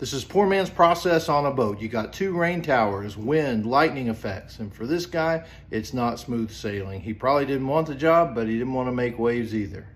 This is poor man's process on a boat. You got 2 rain towers, wind, lightning effects. And for this guy, it's not smooth sailing. He probably didn't want the job, but he didn't want to make waves either.